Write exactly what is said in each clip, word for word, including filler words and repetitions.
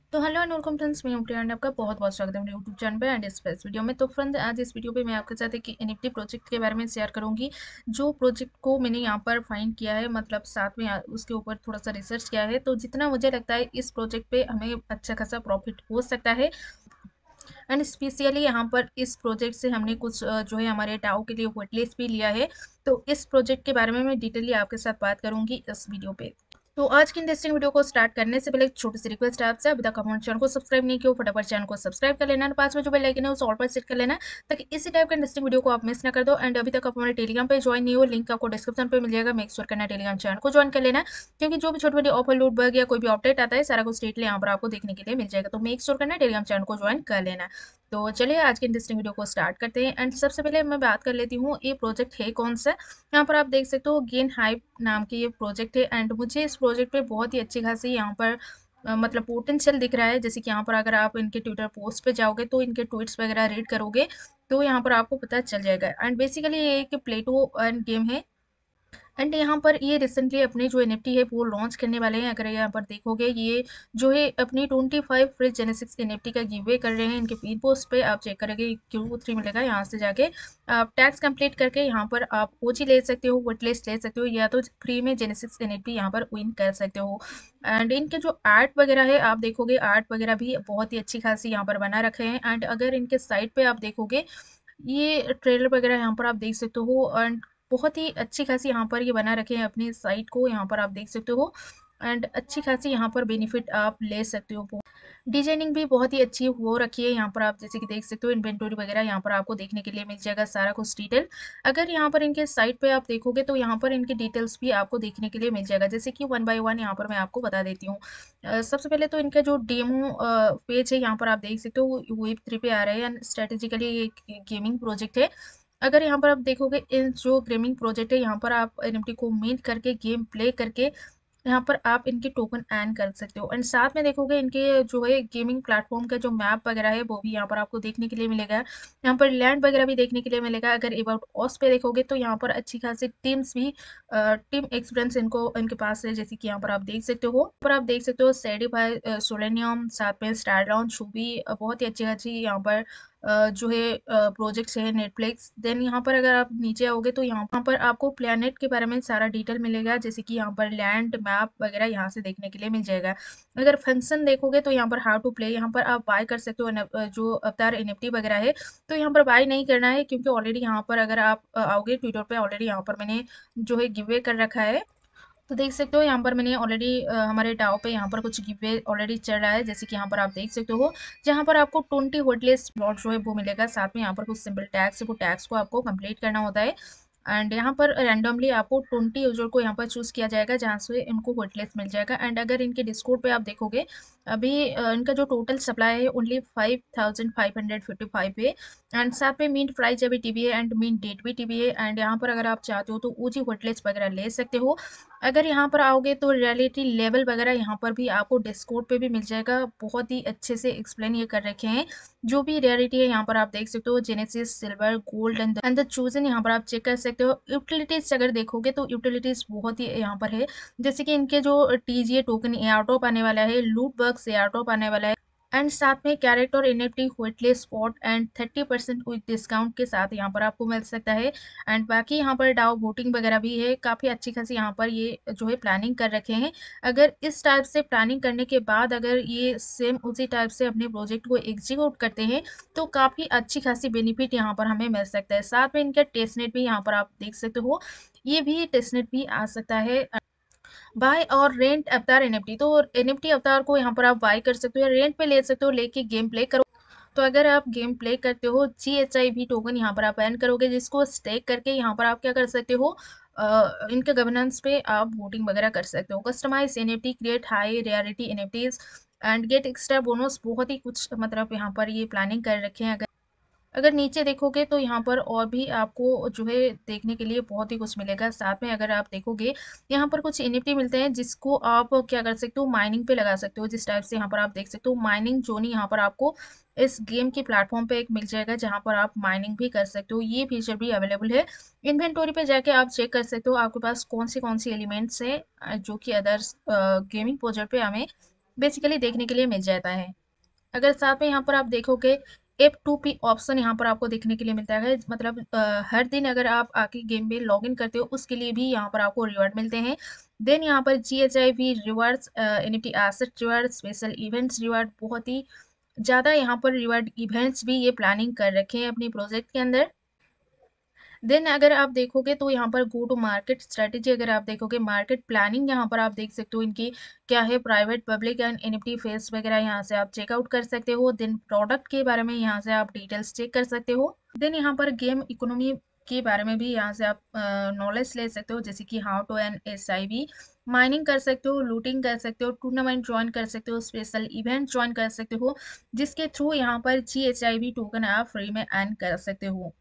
तो hello and welcome friends, मैं हूं प्रिया एंड आपका बहुत बहुत स्वागत है मेरे यूट्यूब चैनल पे एंड इस पे इस वीडियो में। तो फ्रेंड्स, आज इस वीडियो पे मैं आपके साथ एक एनएफटी प्रोजेक्ट के बारे में शेयर करूंगी। जो प्रोजेक्ट को मैंने यहाँ पर फाइंड किया है, मतलब साथ में आ- उसके ऊपर थोड़ा सा रिसर्च किया है, तो जितना मुझे लगता है इस प्रोजेक्ट पे हमें अच्छा खासा प्रॉफिट हो सकता है। एंड स्पेशली यहाँ पर इस प्रोजेक्ट से हमने कुछ अ, जो है हमारे डाउ के लिए वेटलिस्ट भी लिया है। तो इस प्रोजेक्ट के बारे में मैं डिटेली आपके साथ बात करूंगी इस वीडियो पे। तो आज की इंटरेस्टिंग वीडियो को स्टार्ट करने से पहले एक छोटी सी रिक्वेस्ट है आपसे, अभी तक हमारे चैनल को सब्सक्राइब नहीं किया हो फटाफट चैनल को सब्सक्राइब कर लेना, पास में जो बेल आइकन है उसे ऑल पर सेट कर लेना, ताकि इसी टाइप के इंटरेस्टिंग वीडियो को आप मिस ना कर दो। एंड अभी तक आप हमारे टेलीग्राम पे ज्वाइन नहीं हो, लिंक आपको डिस्क्रिप्शन पे मिल जाएगा, मेक श्योर करना टेलीग्राम चैनल को ज्वाइन कर लेना, क्योंकि जो भी छोटी छोटी ऑफर लूट बग या कोई भी अपडेट आता है सारा कुछ डिटेल यहाँ पर आपको देखने के लिए मिल जाएगा। तो मेक श्योर करना टेलीग्राम चैनल को ज्वाइन कर लेना। तो चलिए आज की इंटरेस्टिंग वीडियो को स्टार्ट करते हैं। एंड सबसे पहले मैं बात कर लेती हूँ ये प्रोजेक्ट है कौन सा। यहाँ पर आप देख सकते हो गेन हाइप नाम की ये प्रोजेक्ट है। एंड मुझे इस प्रोजेक्ट पे बहुत ही अच्छी खासी यहाँ पर अ, मतलब पोटेंशियल दिख रहा है। जैसे कि यहाँ पर अगर आप इनके ट्विटर पोस्ट पे जाओगे तो इनके ट्वीट्स वगैरह रीड करोगे तो यहाँ पर आपको पता चल जाएगा। एंड बेसिकली ये एक प्लेटो एंड गेम है। एंड यहाँ पर ये रिसेंटली अपने जो एनएफटी है वो लॉन्च करने वाले हैं। अगर यहाँ पर देखोगे ये जो है अपनी twenty five free genesis NFT का गिव अवे कर रहे हैं। इनके फीड पोस्ट पे आप चेक करेंगे क्यू थ्री मिलेगा, यहाँ से जाके आप टैक्स कंप्लीट करके यहाँ पर आप ओजी ले सकते हो, वेटलिस्ट ले सकते हो, या तो फ्री में जेनेसिक्स एनएफटी यहाँ पर विन कर सकते हो। एंड इनके जो आर्ट वगैरह है आप देखोगे, आर्ट वगैरह भी बहुत ही अच्छी खासी यहाँ पर बना रखे हैं। एंड अगर इनके साइट पे आप देखोगे ये ट्रेलर वगैरह यहाँ पर आप देख सकते हो। एंड बहुत ही अच्छी खासी यहाँ पर ये बना रखे हैं अपनी साइट को, यहाँ पर आप देख सकते हो। एंड अच्छी खासी यहाँ पर बेनिफिट आप ले सकते हो। डिजाइनिंग भी बहुत ही अच्छी हो रखी है। यहाँ पर आप जैसे कि देख सकते हो इन्वेंटरी वगैरह यहाँ पर आपको देखने के लिए मिल जाएगा सारा कुछ डिटेल। अगर यहाँ पर इनके साइट पे आप देखोगे तो यहाँ पर इनकी डिटेल्स भी आपको देखने के लिए मिल जाएगा, जैसे कि वन बाय वन यहाँ पर मैं आपको बता देती हूँ। अ, सबसे पहले तो इनका जो डेमो पेज है यहाँ पर आप देख सकते हो वेब थ्री पे आ रहे हैं। एंड स्ट्रेटेजिकली ये गेमिंग प्रोजेक्ट है। अगर यहाँ पर आप देखोगे इन जो गेमिंग प्रोजेक्ट है यहाँ पर आप एनएफटी को मिंट करके गेम प्ले करके यहाँ पर आप इनके टोकन अर्न कर सकते हो। एंड साथ में देखोगे इनके जो है गेमिंग प्लेटफॉर्म का जो मैप वगैरह है वो भी यहाँ पर आपको देखने के लिए मिलेगा। यहाँ पर लैंड वगैरह भी देखने के लिए मिलेगा। अगर अबाउट ऑस पे देखोगे तो यहाँ पर अच्छी खासी टीम्स भी टीम एक्सपीरियंस इनको इनके पास है, जैसे कि यहाँ पर आप देख सकते हो। यहाँ पर आप देख सकते हो सेडिफाई, सोलेनियम, साथ में स्टार लॉन्च भी अ, बहुत ही अच्छी खासी यहाँ पर अ, जो है प्रोजेक्ट्स है नेटफ्लिक्स। देन यहाँ पर अगर आप नीचे आओगे तो यहाँ पर आपको प्लेनेट के बारे में सारा डिटेल मिलेगा, जैसे कि यहाँ पर लैंड मैप वगैरह यहाँ से देखने के लिए मिल जाएगा। अगर फंक्शन देखोगे तो यहाँ पर हाउ टू प्ले यहाँ पर आप बाय कर सकते हो। अ, जो अवतार एनएफटी वगैरह है तो यहाँ पर बाय नहीं करना है, क्योंकि ऑलरेडी यहाँ पर अगर आप अ, आओगे ट्विटर पे ऑलरेडी यहाँ पर मैंने जो है गिवे कर रखा है। तो देख सकते हो यहाँ पर मैंने ऑलरेडी हमारे डाव पे यहाँ पर कुछ गिवे ऑलरेडी चल रहा है, जैसे कि यहाँ पर आप देख सकते हो, जहाँ पर आपको ट्वेंटी होटलेस स्लॉट जो है वो मिलेगा। साथ में यहाँ पर कुछ सिंपल टैक्स है, वो टैक्स को आपको कंप्लीट करना होता है। एंड यहाँ पर रैंडमली आपको ट्वेंटी यूजर को यहाँ पर चूज किया जाएगा जहाँ से इनको होटलेस मिल जाएगा। एंड अगर इनके डिस्काउंट पे आप देखोगे अभी अ, इनका जो टोटल सप्लाई है only five thousand five hundred fifty five है। एंड साथ में मीन प्राइस अभी टीवी है एंड मीन डेट भी टीवी है। एंड यहाँ पर अगर आप चाहते हो तो ऊजी होटलेस वगैरह ले सकते हो। अगर यहाँ पर आओगे तो रियलिटी लेवल वगैरह यहाँ पर भी आपको डिस्काउंट पे भी मिल जाएगा। बहुत ही अच्छे से एक्सप्लेन ये कर रखे हैं। जो भी रियलिटी है यहाँ पर आप देख सकते हो, genesis, silver, gold and and the chosen यहाँ पर आप चेक कर सकते हो। यूटिलिटीज अगर देखोगे तो यूटिलिटीज बहुत ही यहाँ पर है, जैसे कि इनके जो टीजीए टोकन एयर ड्रॉप आने वाला है, लूट बक्स एयर ड्रॉप आने वाला है। एंड साथ में character NFT whitelist spot and thirty percent with discount के साथ यहाँ पर आपको मिल सकता है। एंड बाकी यहाँ पर डाउ वोटिंग वगैरह भी है, काफ़ी अच्छी खासी यहाँ पर ये जो है प्लानिंग कर रखे हैं। अगर इस टाइप से प्लानिंग करने के बाद अगर ये सेम उसी टाइप से अपने प्रोजेक्ट को एग्जीक्यूट करते हैं तो काफ़ी अच्छी खासी बेनिफिट यहाँ पर हमें मिल सकता है। साथ में इनका टेस्टनेट भी यहाँ पर आप देख सकते हो, ये भी टेस्टनेट भी आ सकता है। बाय और रेंट अवतार एनएफटी, तो एनएफटी अवतार को यहाँ पर आप बाय कर सकते हो या रेंट पे ले सकते हो, लेके गेम प्ले करो। तो अगर आप गेम प्ले करते हो जी एच आई भी टोकन यहाँ पर आप अर्न करोगे, जिसको स्टेक करके यहाँ पर आप क्या कर सकते हो, अ, इनके गवर्नेंस पे आप वोटिंग वगैरह कर सकते हो। Customise NFT, create high rarity NFTs and get extra bonus, बहुत ही कुछ मतलब यहाँ पर ये प्लानिंग कर रखे हैं। अगर अगर नीचे देखोगे तो यहाँ पर और भी आपको जो है देखने के लिए बहुत ही कुछ मिलेगा। साथ में अगर आप देखोगे यहाँ पर कुछ एनएफटी मिलते हैं जिसको आप क्या कर सकते हो, माइनिंग पे लगा सकते हो। जिस टाइप से यहाँ पर आप देख सकते हो माइनिंग जोन यहाँ पर आपको इस गेम के प्लेटफॉर्म पे एक मिल जाएगा, जहाँ पर आप माइनिंग भी कर सकते हो। ये फीचर भी अवेलेबल है। इन्वेंटोरी पे जाके आप चेक कर सकते हो आपके पास कौन सी कौन सी एलिमेंट्स है, अ, जो कि अदर्स गेमिंग प्रोजेक्ट पे हमें बेसिकली देखने के लिए मिल जाता है। अगर साथ में यहाँ पर आप देखोगे एफ टू पी ऑप्शन यहाँ पर आपको देखने के लिए मिलता है, मतलब अ, हर दिन अगर आप आके गेम में लॉगिन करते हो उसके लिए भी यहाँ पर आपको रिवार्ड मिलते हैं। देन यहाँ पर G H I V rewards, N F T asset reward, special events reward, बहुत ही ज़्यादा यहाँ पर रिवार्ड इवेंट्स भी ये प्लानिंग कर रखे हैं अपनी प्रोजेक्ट के अंदर। देन अगर आप देखोगे तो यहाँ पर गो टू मार्केट स्ट्रेटेजी, अगर आप देखोगे मार्केट प्लानिंग यहाँ पर आप देख सकते हो इनकी क्या है, private public and NFT phase वगैरह यहाँ से आप चेकआउट कर सकते हो। देन प्रोडक्ट के बारे में यहाँ से आप डिटेल्स चेक कर सकते हो। देन यहाँ पर गेम इकोनॉमी के बारे में भी यहाँ से आप नॉलेज ले सकते हो, जैसे कि how to N S I B mining कर सकते हो, लूटिंग कर सकते हो, टूर्नामेंट ज्वाइन कर सकते हो, स्पेशल इवेंट ज्वाइन कर सकते हो, जिसके थ्रू यहाँ पर G H I B token आप फ्री में अर्न कर सकते हो,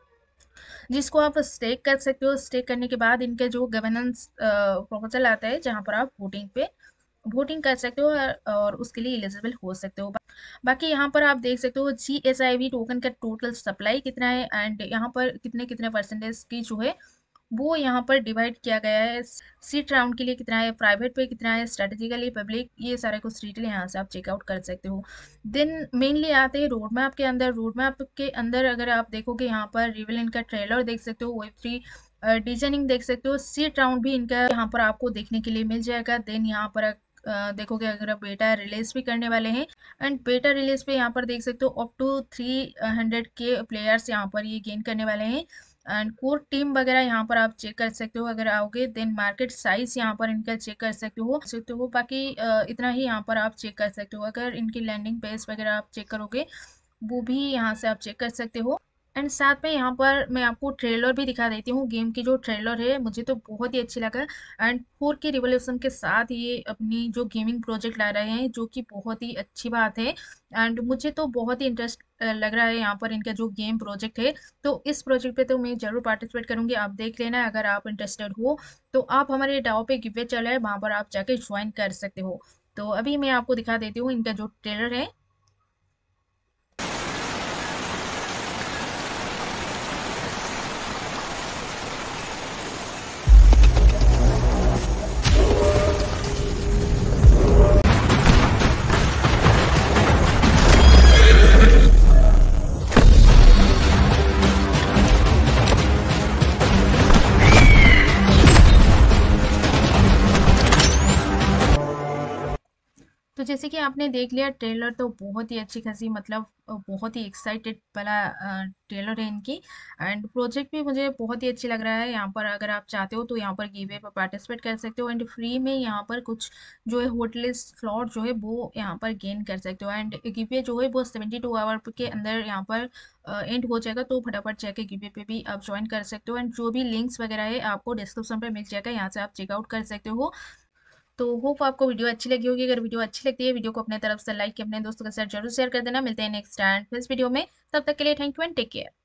जिसको आप स्टेक कर सकते हो। स्टेक करने के बाद इनके जो गवर्नेंस प्रपोजल आता है जहाँ पर आप वोटिंग पे वोटिंग कर सकते हो और उसके लिए एलिजिबल हो सकते हो। बाकी यहाँ पर आप देख सकते हो G S I V token का टोटल सप्लाई कितना है एंड यहाँ पर कितने कितने परसेंटेज की जो है वो यहाँ पर डिवाइड किया गया है। सीट राउंड के लिए कितना है, प्राइवेट पे कितना है, स्ट्रेटेजिकली पब्लिक, ये सारे कुछ डिटेल यहाँ से आप चेकआउट कर सकते हो। देन मेनली आते हैं रोड मैप के अंदर। रोड मैप के अंदर अगर आप देखोगे यहाँ पर रिविल इनका ट्रेलर देख सकते हो, वेब थ्री डिजाइनिंग देख सकते हो, सीट राउंड भी इनका यहाँ पर आपको देखने के लिए मिल जाएगा। देन यहाँ पर अ, देखोगे अगर आप बेटा रिलीज भी करने वाले हैं एंड बेटा रिलीज पे यहाँ पर देख सकते हो अप टू थ्री हंड्रेड के प्लेयर्स यहाँ पर ये गेन करने वाले हैं एंड कोर टीम वगैरह यहाँ पर आप चेक कर सकते हो अगर आओगे। देन मार्केट साइज यहाँ पर इनका चेक कर सकते हो सकते हो बाकी अ, इतना ही यहाँ पर आप चेक कर सकते हो। अगर इनकी लैंडिंग पेज वगैरह आप चेक करोगे वो भी यहाँ से आप चेक कर सकते हो। एंड साथ में यहाँ पर मैं आपको ट्रेलर भी दिखा देती हूँ। गेम की जो ट्रेलर है मुझे तो बहुत ही अच्छी लगा एंड फोर के रिवोल्यूशन के साथ ये अपनी जो गेमिंग प्रोजेक्ट ला रहे हैं, जो कि बहुत ही अच्छी बात है एंड मुझे तो बहुत ही इंटरेस्ट लग रहा है यहाँ पर इनका जो गेम प्रोजेक्ट है। तो इस प्रोजेक्ट पे तो मैं जरूर पार्टिसिपेट करूंगी, आप देख लेना। अगर आप इंटरेस्टेड हो तो आप हमारे डाओ पे गिवे चल रहा है, वहाँ पर आप जाके ज्वाइन कर सकते हो। तो अभी मैं आपको दिखा देती हूँ इनका जो ट्रेलर है। तो जैसे कि आपने देख लिया ट्रेलर, तो बहुत ही अच्छी खासी, मतलब अ, बहुत ही एक्साइटेड वाला ट्रेलर है इनकी एंड प्रोजेक्ट भी मुझे बहुत ही अच्छी लग रहा है। यहाँ पर अगर आप चाहते हो तो यहाँ पर गिवे पर पार्टिसिपेट कर सकते हो एंड फ्री में यहाँ पर कुछ जो है होटल स्लॉट जो है वो यहाँ पर गेन कर सकते हो एंड गिवे जो है वो सेवेंटी टू आवर के अंदर यहाँ पर एंड हो जाएगा। तो फटाफट जाके गिवे पे भी आप ज्वाइन कर सकते हो एंड जो भी लिंक्स वगैरह है आपको डिस्क्रिप्शन पे मिल जाएगा, यहाँ से आप चेकआउट कर सकते हो। तो होप आपको वीडियो अच्छी लगी होगी। अगर वीडियो अच्छी लगती है वीडियो को अपने तरफ से लाइक के अपने दोस्तों के साथ जरूर शेयर कर देना। मिलते हैं नेक्स्ट एंड नेक्स्ट वीडियो में, तब तक के लिए thank you and take care.